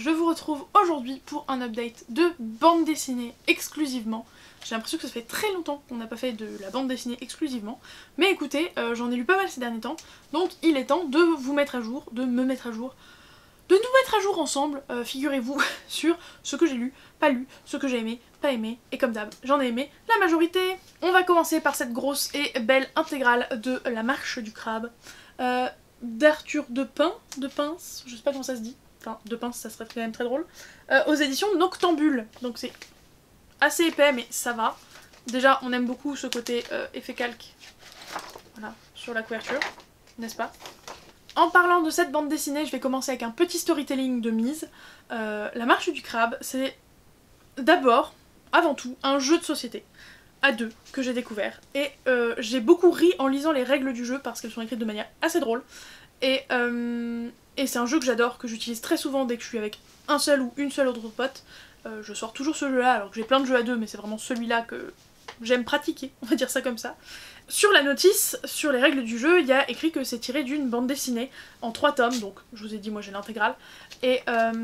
je vous retrouve aujourd'hui pour un update de bande dessinée exclusivement. J'ai l'impression que ça fait très longtemps qu'on n'a pas fait de la bande dessinée exclusivement, mais écoutez, j'en ai lu pas mal ces derniers temps, donc il est temps de vous mettre à jour, de me mettre à jour, de nous mettre à jour ensemble, figurez-vous, sur ce que j'ai lu, pas lu, ce que j'ai aimé, pas aimé, et comme d'hab, j'en ai aimé la majorité. On va commencer par cette grosse et belle intégrale de La Marche du Crabe, d'Arthur de Pince, je sais pas comment ça se dit, enfin de Pince ça serait quand même très drôle, aux éditions Noctambule, donc c'est assez épais mais ça va. Déjà on aime beaucoup ce côté effet calque, voilà, sur la couverture, n'est-ce pas? En parlant de cette bande dessinée, je vais commencer avec un petit storytelling de mise. La Marche du Crabe, c'est d'abord, avant tout, un jeu de société à deux que j'ai découvert. Et j'ai beaucoup ri en lisant les règles du jeu parce qu'elles sont écrites de manière assez drôle. Et c'est un jeu que j'adore, que j'utilise très souvent dès que je suis avec un seul ou une seule autre pote. Je sors toujours ce jeu-là, alors que j'ai plein de jeux à deux, mais c'est vraiment celui-là que j'aime pratiquer, on va dire ça comme ça. Sur la notice, sur les règles du jeu, il y a écrit que c'est tiré d'une bande dessinée en 3 tomes, donc je vous ai dit, moi j'ai l'intégrale. Et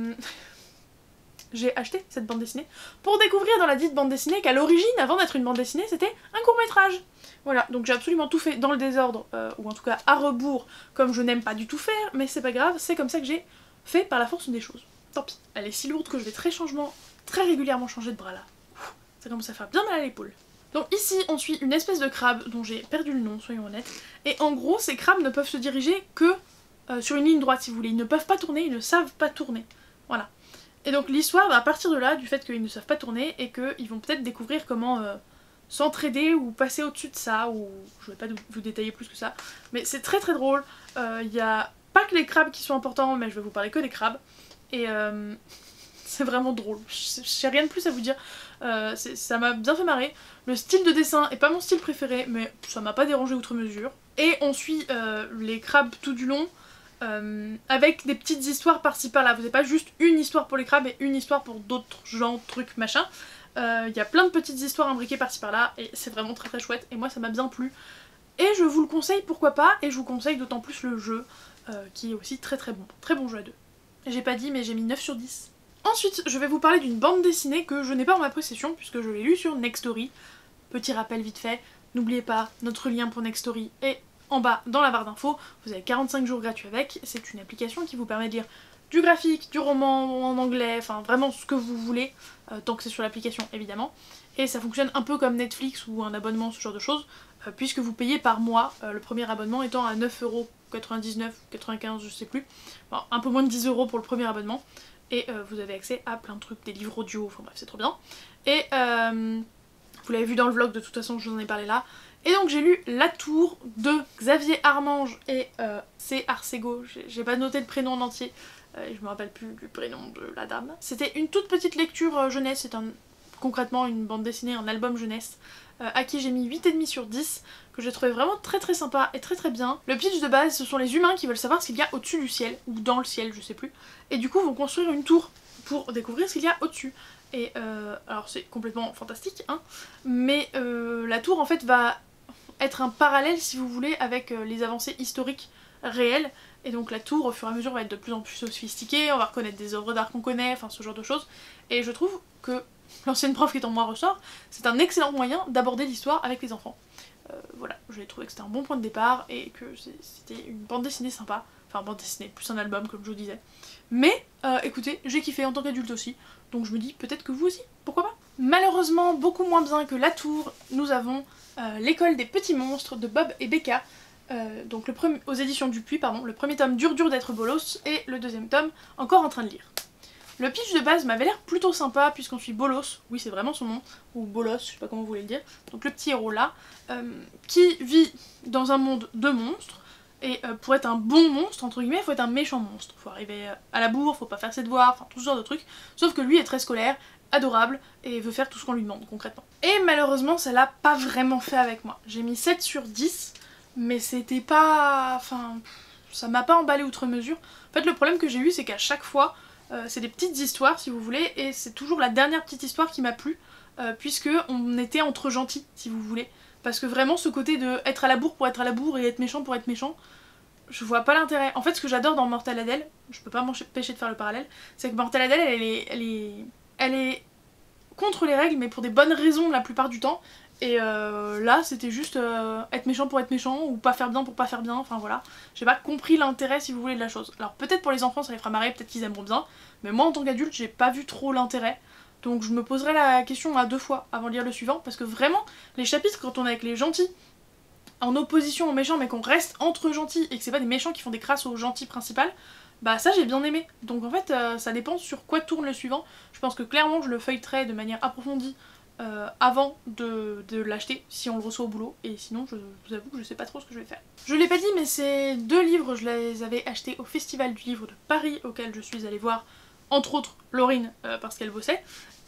j'ai acheté cette bande dessinée pour découvrir dans la dite bande dessinée qu'à l'origine, avant d'être une bande dessinée, c'était un court-métrage. Voilà, donc j'ai absolument tout fait dans le désordre, ou en tout cas à rebours, comme je n'aime pas du tout faire, mais c'est pas grave, c'est comme ça que j'ai fait par la force des choses. Tant pis. Elle est si lourde que je vais très régulièrement changer de bras là. Ça commence à faire bien mal à l'épaule. Donc ici, on suit une espèce de crabe dont j'ai perdu le nom, soyons honnêtes. Et en gros, ces crabes ne peuvent se diriger que sur une ligne droite, si vous voulez. Ils ne peuvent pas tourner, ils ne savent pas tourner. Voilà. Et donc l'histoire va partir de là, du fait qu'ils ne savent pas tourner, et qu'ils vont peut-être découvrir comment s'entraider ou passer au-dessus de ça, ou je vais pas vous détailler plus que ça. Mais c'est très drôle. Il y a pas que les crabes qui sont importants, mais je vais vous parler que des crabes. Et c'est vraiment drôle. J'ai rien de plus à vous dire. Ça m'a bien fait marrer. Le style de dessin est pas mon style préféré, mais ça m'a pas dérangé outre mesure. Et on suit les crabes tout du long, avec des petites histoires par-ci par-là. Vous n'avez pas juste une histoire pour les crabes et une histoire pour d'autres gens, trucs, machin. Il y a plein de petites histoires imbriquées par-ci par-là, et c'est vraiment très chouette, et moi ça m'a bien plu. Et je vous le conseille, pourquoi pas, et je vous conseille d'autant plus le jeu, qui est aussi très bon. Très bon jeu à deux. J'ai pas dit, mais j'ai mis 9 sur 10. Ensuite, je vais vous parler d'une bande dessinée que je n'ai pas en ma possession, puisque je l'ai lue sur Nextory. Petit rappel vite fait, n'oubliez pas, notre lien pour Nextory est en bas dans la barre d'infos. Vous avez 45 jours gratuits avec, c'est une application qui vous permet de lire du graphique, du roman en anglais, enfin vraiment ce que vous voulez, tant que c'est sur l'application évidemment. Et ça fonctionne un peu comme Netflix ou un abonnement, ce genre de choses, puisque vous payez par mois, le premier abonnement étant à 9,99€, 95€, je sais plus. Bon, un peu moins de 10€ pour le premier abonnement. Et vous avez accès à plein de trucs, des livres audio, enfin bref c'est trop bien. Et vous l'avez vu dans le vlog, de toute façon je vous en ai parlé là. Et donc j'ai lu La Tour de Xavier Armange et C. Arcego, j'ai pas noté le prénom en entier, et je me rappelle plus du prénom de la dame. C'était une toute petite lecture jeunesse, c'est concrètement une bande dessinée, un album jeunesse, à qui j'ai mis 8,5 sur 10, que j'ai trouvé vraiment très sympa et très bien. Le pitch de base, ce sont les humains qui veulent savoir ce qu'il y a au-dessus du ciel, ou dans le ciel, je sais plus, et du coup vont construire une tour pour découvrir ce qu'il y a au-dessus. Et alors c'est complètement fantastique, hein, mais la tour en fait va être un parallèle, si vous voulez, avec les avancées historiques réelles, et donc la tour au fur et à mesure va être de plus en plus sophistiquée, on va reconnaître des œuvres d'art qu'on connaît, enfin ce genre de choses, et je trouve que l'ancienne prof qui est en moi ressort, c'est un excellent moyen d'aborder l'histoire avec les enfants. Voilà, j'ai trouvé que c'était un bon point de départ et que c'était une bande dessinée sympa, enfin bande dessinée, plus un album comme je vous disais. Mais écoutez, j'ai kiffé en tant qu'adulte aussi, donc je me dis peut-être que vous aussi, pourquoi pas. Malheureusement, beaucoup moins bien que La Tour, nous avons L'école des petits monstres de Bob et Becca, donc aux éditions Dupuis, pardon, le premier tome dur d'être bolos et le deuxième tome encore en train de lire. Le pitch de base m'avait l'air plutôt sympa puisqu'on suit Bolos, oui c'est vraiment son nom, ou Bolos, je sais pas comment vous voulez le dire, donc le petit héros là, qui vit dans un monde de monstres, et pour être un bon monstre, entre guillemets, il faut être un méchant monstre. Faut arriver à la bourre, faut pas faire ses devoirs, enfin tout ce genre de trucs, sauf que lui est très scolaire, adorable, et veut faire tout ce qu'on lui demande concrètement. Et malheureusement ça l'a pas vraiment fait avec moi. J'ai mis 7 sur 10, mais c'était pas... enfin... ça m'a pas emballé outre mesure. En fait le problème que j'ai eu c'est qu'à chaque fois, c'est des petites histoires si vous voulez, et c'est toujours la dernière petite histoire qui m'a plu, puisque on était entre gentils si vous voulez. Parce que vraiment ce côté de être à la bourre pour être à la bourre et être méchant pour être méchant, je vois pas l'intérêt. En fait, ce que j'adore dans Mortal Adele, je peux pas m'empêcher de faire le parallèle, c'est que Mortal Adele, elle est contre les règles, mais pour des bonnes raisons la plupart du temps. Et là, c'était juste être méchant pour être méchant, ou pas faire bien pour pas faire bien, enfin voilà. J'ai pas compris l'intérêt, si vous voulez, de la chose. Alors peut-être pour les enfants ça les fera marrer, peut-être qu'ils aimeront bien, mais moi en tant qu'adulte, j'ai pas vu trop l'intérêt. Donc je me poserai la question à 2 fois avant de lire le suivant, parce que vraiment, les chapitres, quand on est avec les gentils, en opposition aux méchants, mais qu'on reste entre gentils, et que c'est pas des méchants qui font des crasses aux gentils principales, bah ça j'ai bien aimé. Donc en fait, ça dépend sur quoi tourne le suivant. Je pense que clairement je le feuilleterai de manière approfondie avant de l'acheter, si on le reçoit au boulot, et sinon je vous avoue que je sais pas trop ce que je vais faire. Je l'ai pas dit, mais ces 2 livres, je les avais achetés au Festival du Livre de Paris, auquel je suis allée voir, entre autres, Laurine, parce qu'elle bossait.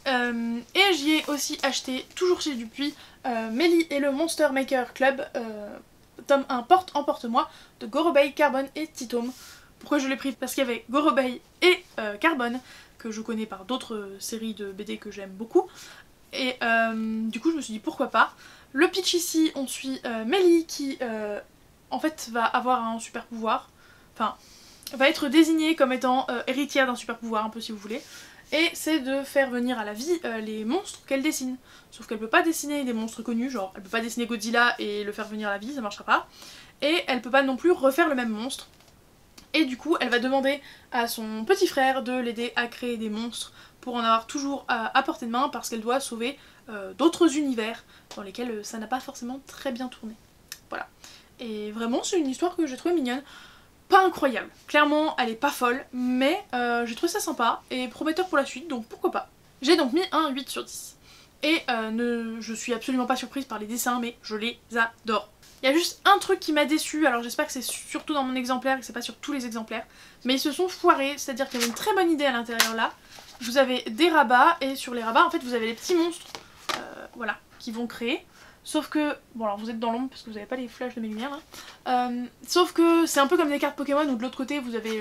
Et j'y ai aussi acheté, toujours chez Dupuis, Mélie et le Monster Maker Club, tome 1 Porte Emporte-moi, de Gorobei, Carbone et Titome. Pourquoi je l'ai pris? Parce qu'il y avait Gorobei et Carbone, que je connais par d'autres séries de BD que j'aime beaucoup. Et du coup je me suis dit pourquoi pas. Le pitch ici, on suit Mélie qui en fait va avoir un super pouvoir, enfin va être désignée comme étant héritière d'un super pouvoir un peu si vous voulez, et c'est de faire venir à la vie les monstres qu'elle dessine. Sauf qu'elle peut pas dessiner des monstres connus, genre elle peut pas dessiner Godzilla et le faire venir à la vie, ça marchera pas, et elle peut pas non plus refaire le même monstre. Et du coup elle va demander à son petit frère de l'aider à créer des monstres pour en avoir toujours à portée de main, parce qu'elle doit sauver d'autres univers dans lesquels ça n'a pas forcément très bien tourné. Voilà. Et vraiment c'est une histoire que j'ai trouvée mignonne. Pas incroyable, clairement elle est pas folle, mais j'ai trouvé ça sympa et prometteur pour la suite, donc pourquoi pas. J'ai donc mis un 8 sur 10. Et je suis absolument pas surprise par les dessins, mais je les adore. Il y a juste un truc qui m'a déçue, alors j'espère que c'est surtout dans mon exemplaire et que c'est pas sur tous les exemplaires, mais ils se sont foirés, c'est-à-dire qu'il y avait une très bonne idée à l'intérieur là. Vous avez des rabats, et sur les rabats en fait vous avez les petits monstres, voilà, qui vont créer. Sauf que, bon alors vous êtes dans l'ombre parce que vous n'avez pas les flashs de mes lumières là, sauf que c'est un peu comme des cartes Pokémon où de l'autre côté vous avez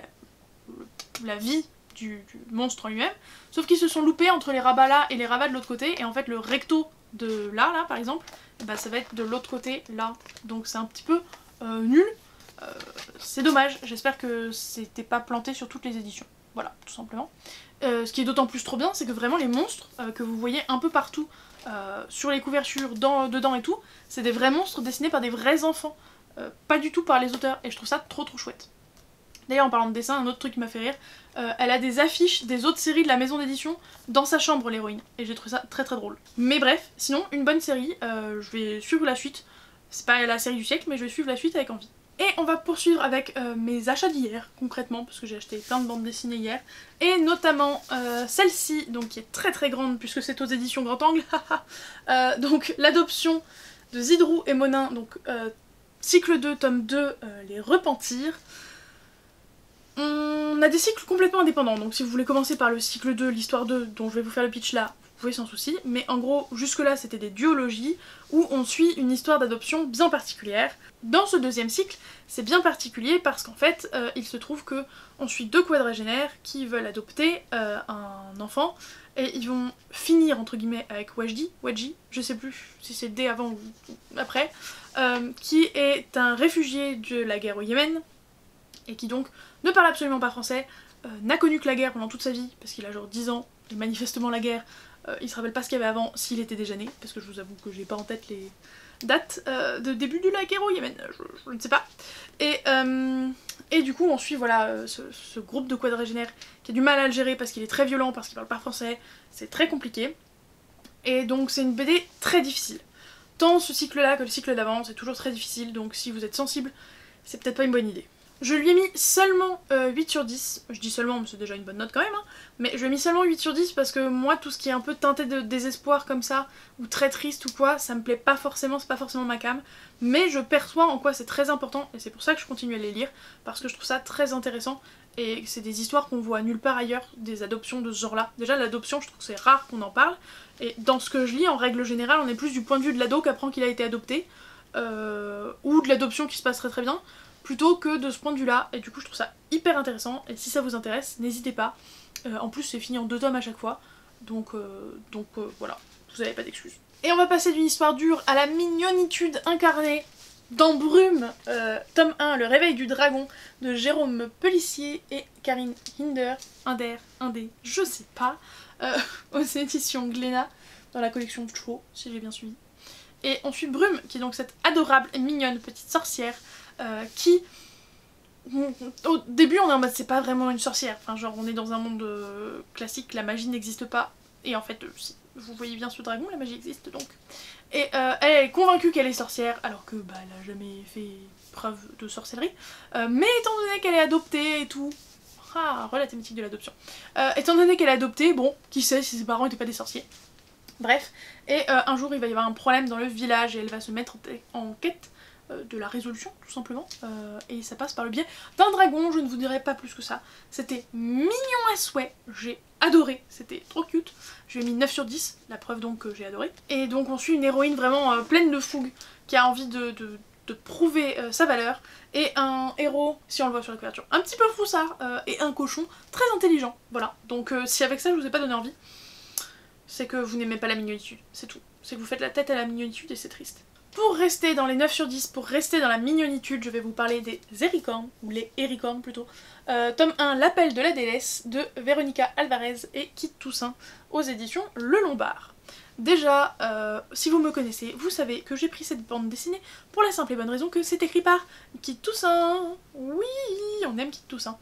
la vie du monstre en lui-même, sauf qu'ils se sont loupés entre les rabats là et les rabats de l'autre côté, et en fait le recto de là par exemple, bah ça va être de l'autre côté là, donc c'est un petit peu nul, c'est dommage, j'espère que c'était pas planté sur toutes les éditions, voilà tout simplement. Ce qui est d'autant plus trop bien, c'est que vraiment les monstres que vous voyez un peu partout sur les couvertures, dedans et tout, c'est des vrais monstres dessinés par des vrais enfants, pas du tout par les auteurs, et je trouve ça trop chouette. D'ailleurs en parlant de dessin, un autre truc qui m'a fait rire, elle a des affiches des autres séries de la maison d'édition dans sa chambre, l'héroïne, et j'ai trouvé ça très drôle. Mais bref, sinon une bonne série, je vais suivre la suite, c'est pas la série du siècle, mais je vais suivre la suite avec envie. Et on va poursuivre avec mes achats d'hier, concrètement, parce que j'ai acheté plein de bandes dessinées hier, et notamment celle-ci, donc qui est très grande puisque c'est aux éditions Grand Angle, donc l'adoption de Zidrou et Monin, donc cycle 2, tome 2, Les Repentirs. On a des cycles complètement indépendants, donc si vous voulez commencer par le cycle 2, l'histoire 2, dont je vais vous faire le pitch là, vous pouvez sans souci, mais en gros, jusque là c'était des duologies où on suit une histoire d'adoption bien particulière. Dans ce deuxième cycle, c'est bien particulier parce qu'en fait, il se trouve que on suit 2 quadragénaires qui veulent adopter un enfant, et ils vont finir entre guillemets avec Wajdi, je sais plus si c'est D avant ou après, qui est un réfugié de la guerre au Yémen, et qui donc ne parle absolument pas français, n'a connu que la guerre pendant toute sa vie, parce qu'il a genre 10 ans, et manifestement la guerre, il se rappelle pas ce qu'il y avait avant, s'il était déjà né, parce que je vous avoue que j'ai pas en tête les dates de début de la guerre au Yémen, je ne sais pas. Et du coup on suit voilà ce groupe de quadragénaires qui a du mal à le gérer parce qu'il est très violent, parce qu'il parle pas français, c'est très compliqué. Et donc c'est une BD très difficile. Tant ce cycle-là que le cycle d'avant, c'est toujours très difficile, donc si vous êtes sensible, c'est peut-être pas une bonne idée. Je lui ai mis seulement 8 sur 10, je dis seulement mais c'est déjà une bonne note quand même, hein. Mais je lui ai mis seulement 8 sur 10 parce que moi tout ce qui est un peu teinté de désespoir comme ça, ou très triste ou quoi, ça me plaît pas forcément, c'est pas forcément ma came, mais je perçois en quoi c'est très important, et c'est pour ça que je continue à les lire, parce que je trouve ça très intéressant, et c'est des histoires qu'on voit nulle part ailleurs, des adoptions de ce genre là. Déjà l'adoption, je trouve que c'est rare qu'on en parle, et dans ce que je lis, en règle générale, on est plus du point de vue de l'ado qui apprend qu'il a été adopté, ou de l'adoption qui se passe très bien, plutôt que de ce point de vue là, et du coup je trouve ça hyper intéressant, et si ça vous intéresse, n'hésitez pas. En plus c'est fini en 2 tomes à chaque fois, donc voilà, vous n'avez pas d'excuses. Et on va passer d'une histoire dure à la mignonitude incarnée Dans Brume, tome 1, Le réveil du dragon de Jérôme Pelissier et Karine Hinder, je sais pas, aux éditions Glénat, dans la collection Cho, si j'ai bien suivi. Et on suit Brume, qui est donc cette adorable et mignonne petite sorcière qui... Au début on est en mode c'est pas vraiment une sorcière, enfin genre on est dans un monde classique, la magie n'existe pas, et en fait si vous voyez bien ce dragon, la magie existe donc. Et elle est convaincue qu'elle est sorcière alors que bah elle a jamais fait preuve de sorcellerie, mais étant donné qu'elle est adoptée et tout, la thématique de l'adoption, étant donné qu'elle est adoptée, bon qui sait si ses parents étaient pas des sorciers, bref, et un jour il va y avoir un problème dans le village et elle va se mettre en quête de la résolution tout simplement, et ça passe par le biais d'un dragon. Je ne vous dirai pas plus que ça, c'était mignon à souhait, j'ai adoré, c'était trop cute, je lui ai mis 9 sur 10, la preuve donc que j'ai adoré. Et donc on suit une héroïne vraiment pleine de fougue qui a envie de prouver sa valeur, et un héros, si on le voit sur la couverture, un petit peu froussard, et un cochon très intelligent, voilà. Donc si avec ça je vous ai pas donné envie, c'est que vous n'aimez pas la mignonitude, c'est tout, c'est que vous faites la tête à la mignonitude et c'est triste. Pour rester dans les 9 sur 10, pour rester dans la mignonitude, je vais vous parler des Héricornes, ou les Héricornes plutôt. Tome 1, L'appel de la déesse de Véronica Alvarez et Kit Toussaint aux éditions Le Lombard. Déjà, si vous me connaissez, vous savez que j'ai pris cette bande dessinée pour la simple et bonne raison que c'est écrit par Kit Toussaint. Oui, on aime Kit Toussaint.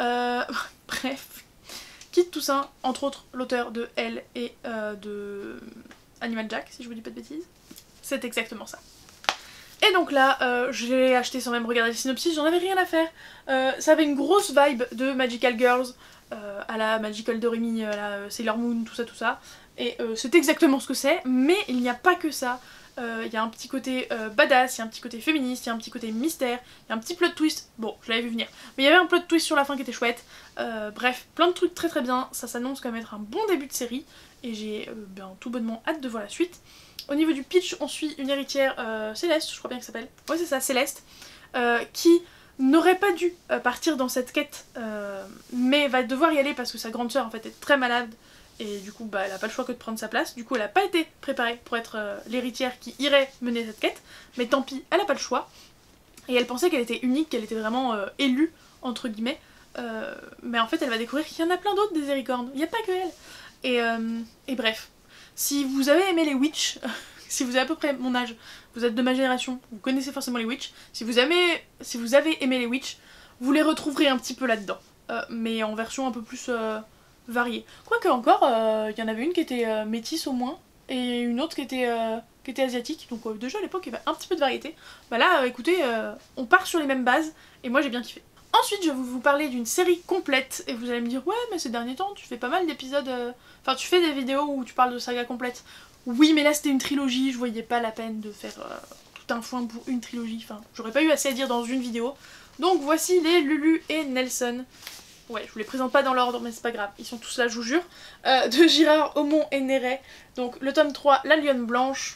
Bref, Kit Toussaint, entre autres l'auteur de Elle et de Animal Jack, si je vous dis pas de bêtises. C'est exactement ça. Et donc là, je l'ai acheté sans même regarder le synopsis, j'en avais rien à faire. Ça avait une grosse vibe de Magical Girls, à la Magical Doremi, à la Sailor Moon, tout ça. Et c'est exactement ce que c'est, mais il n'y a pas que ça. Il y a un petit côté badass, il y a un petit côté féministe, il y a un petit côté mystère, il y a un petit plot twist, bon, je l'avais vu venir. Mais il y avait un plot twist sur la fin qui était chouette. Bref, plein de trucs très très bien, ça s'annonce comme être un bon début de série. Et j'ai tout bonnement hâte de voir la suite. Au niveau du pitch, on suit une héritière Céleste, je crois bien qu'elle s'appelle. Ouais, c'est ça, Céleste, qui n'aurait pas dû partir dans cette quête, mais va devoir y aller parce que sa grande sœur en fait est très malade, et du coup bah, elle a pas le choix que de prendre sa place. Du coup elle a pas été préparée pour être l'héritière qui irait mener cette quête, mais tant pis, elle a pas le choix. Et elle pensait qu'elle était unique, qu'elle était vraiment élue, entre guillemets, mais en fait elle va découvrir qu'il y en a plein d'autres des Héricornes, il n'y a pas que elle. Et bref. Si vous avez aimé les witch, si vous avez à peu près mon âge, vous êtes de ma génération, vous connaissez forcément les witch, si vous avez aimé les witch, vous les retrouverez un petit peu là-dedans, mais en version un peu plus variée. Quoique encore, il y en avait une qui était métisse au moins, et une autre qui était asiatique, donc déjà à l'époque il y avait un petit peu de variété. Bah là, écoutez, on part sur les mêmes bases, et moi j'ai bien kiffé. Ensuite, je vais vous parler d'une série complète, et vous allez me dire « Ouais, mais ces derniers temps, tu fais pas mal d'épisodes... Enfin, tu fais des vidéos où tu parles de saga complète. » Oui, mais là, c'était une trilogie, je voyais pas la peine de faire tout un foin pour une trilogie. Enfin, j'aurais pas eu assez à dire dans une vidéo. Donc, voici les Lulu et Nelson. Ouais, je vous les présente pas dans l'ordre, mais c'est pas grave, ils sont tous là, je vous jure. De Girard, Aumont et Néret. Donc, le tome 3, La Lionne Blanche.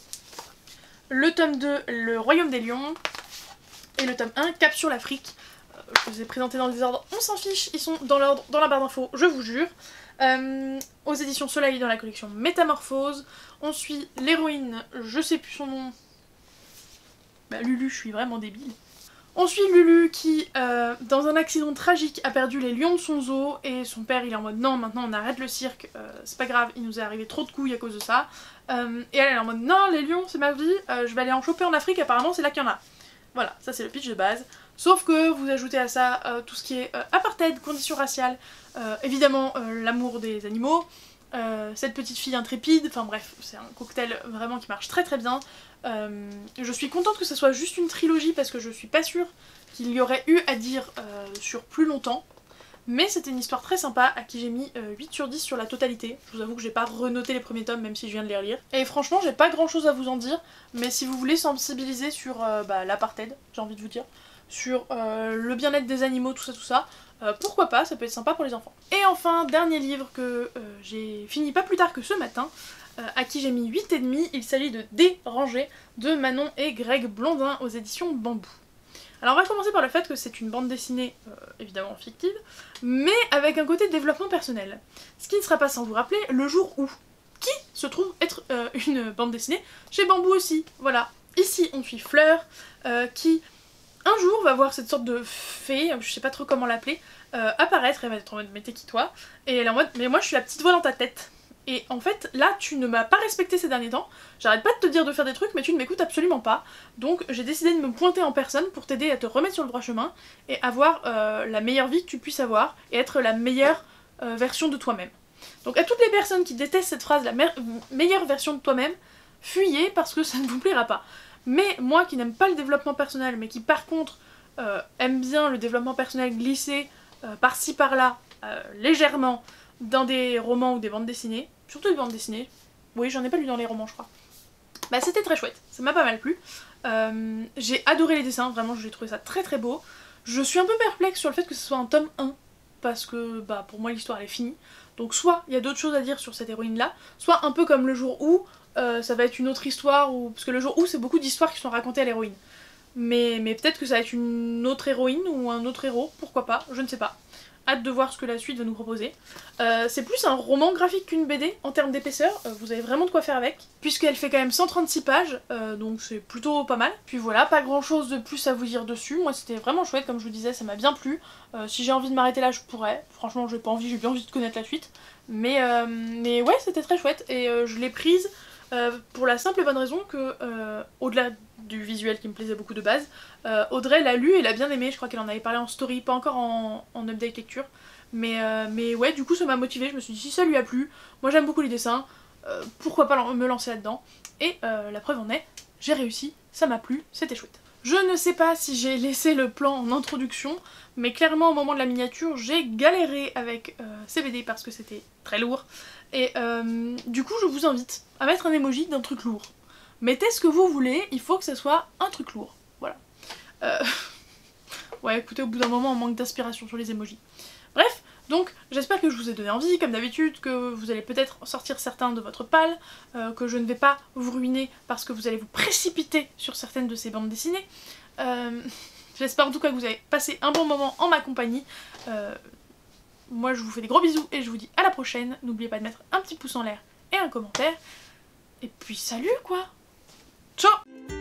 Le tome 2, Le Royaume des Lions. Et le tome 1, Cap sur l'Afrique. Je vous ai présenté dans le désordre, on s'en fiche, ils sont dans l'ordre, dans la barre d'infos, je vous jure. Aux éditions Soleil dans la collection Métamorphose. On suit l'héroïne, je sais plus son nom. Bah Lulu, je suis vraiment débile. On suit Lulu qui, dans un accident tragique, a perdu les lions de son zoo, et son père il est en mode non, maintenant on arrête le cirque, c'est pas grave, il nous est arrivé trop de couilles à cause de ça. Et elle est en mode non, les lions c'est ma vie, je vais aller en choper en Afrique, apparemment c'est là qu'il y en a. Voilà, ça c'est le pitch de base. Sauf que vous ajoutez à ça tout ce qui est apartheid, conditions raciales, évidemment l'amour des animaux, cette petite fille intrépide, enfin bref, c'est un cocktail vraiment qui marche très très bien. Je suis contente que ça soit juste une trilogie parce que je suis pas sûre qu'il y aurait eu à dire sur plus longtemps. Mais c'était une histoire très sympa à qui j'ai mis 8 sur 10 sur la totalité. Je vous avoue que j'ai pas renoté les premiers tomes même si je viens de les relire. Et franchement j'ai pas grand chose à vous en dire, mais si vous voulez sensibiliser sur l'apartheid, j'ai envie de vous dire, sur le bien-être des animaux, tout ça, pourquoi pas, ça peut être sympa pour les enfants. Et enfin, dernier livre que j'ai fini pas plus tard que ce matin, à qui j'ai mis 8,5, il s'agit de Dérangé de Manon et Greg Blondin aux éditions Bambou. Alors on va commencer par le fait que c'est une bande dessinée évidemment fictive, mais avec un côté développement personnel. Ce qui ne sera pas sans vous rappeler le jour où, qui se trouve être une bande dessinée chez Bambou aussi, voilà. Ici on suit Fleur qui un jour va voir cette sorte de fée, je sais pas trop comment l'appeler, apparaître, elle va être en mode mais t'es qui toi? Et elle est en mode mais moi je suis la petite voix dans ta tête. Et en fait là tu ne m'as pas respecté ces derniers temps, j'arrête pas de te dire de faire des trucs mais tu ne m'écoutes absolument pas. Donc j'ai décidé de me pointer en personne pour t'aider à te remettre sur le droit chemin et avoir la meilleure vie que tu puisses avoir et être la meilleure version de toi-même. Donc à toutes les personnes qui détestent cette phrase, la meilleure version de toi-même, fuyez parce que ça ne vous plaira pas. Mais moi qui n'aime pas le développement personnel, mais qui par contre aime bien le développement personnel glissé par-ci par-là, légèrement, dans des romans ou des bandes dessinées, surtout des bandes dessinées, oui j'en ai pas lu dans les romans je crois, bah c'était très chouette, ça m'a pas mal plu. J'ai adoré les dessins, vraiment j'ai trouvé ça très très beau. Je suis un peu perplexe sur le fait que ce soit un tome 1, parce que bah pour moi l'histoire elle est finie. Donc soit il y a d'autres choses à dire sur cette héroïne là, soit un peu comme le jour où, ça va être une autre histoire, parce que le jour où c'est beaucoup d'histoires qui sont racontées à l'héroïne. Mais peut-être que ça va être une autre héroïne ou un autre héros, pourquoi pas, je ne sais pas. Hâte de voir ce que la suite va nous proposer. C'est plus un roman graphique qu'une BD en termes d'épaisseur, vous avez vraiment de quoi faire avec, puisqu'elle fait quand même 136 pages, donc c'est plutôt pas mal. Puis voilà, pas grand chose de plus à vous dire dessus, moi c'était vraiment chouette comme je vous disais, ça m'a bien plu. Si j'ai envie de m'arrêter là je pourrais, franchement j'ai bien envie de connaître la suite. Mais ouais c'était très chouette et je l'ai prise pour la simple et bonne raison que, au-delà du visuel qui me plaisait beaucoup de base, Audrey l'a lu et l'a bien aimé, je crois qu'elle en avait parlé en story, pas encore en update lecture. Mais ouais, du coup ça m'a motivée, je me suis dit si ça lui a plu, moi j'aime beaucoup les dessins, pourquoi pas me lancer là-dedans. Et la preuve en est, j'ai réussi, ça m'a plu, c'était chouette. Je ne sais pas si j'ai laissé le plan en introduction, mais clairement au moment de la miniature, j'ai galéré avec ces BD parce que c'était très lourd. Et du coup je vous invite à mettre un emoji d'un truc lourd. Mettez ce que vous voulez, il faut que ce soit un truc lourd. Voilà. Ouais, écoutez, au bout d'un moment, on manque d'inspiration sur les emojis. Bref, donc j'espère que je vous ai donné envie, comme d'habitude, que vous allez peut-être sortir certains de votre palle, que je ne vais pas vous ruiner parce que vous allez vous précipiter sur certaines de ces bandes dessinées. J'espère en tout cas que vous avez passé un bon moment en ma compagnie. Moi je vous fais des gros bisous et je vous dis à la prochaine. N'oubliez pas de mettre un petit pouce en l'air et un commentaire. Et puis salut quoi! Ciao!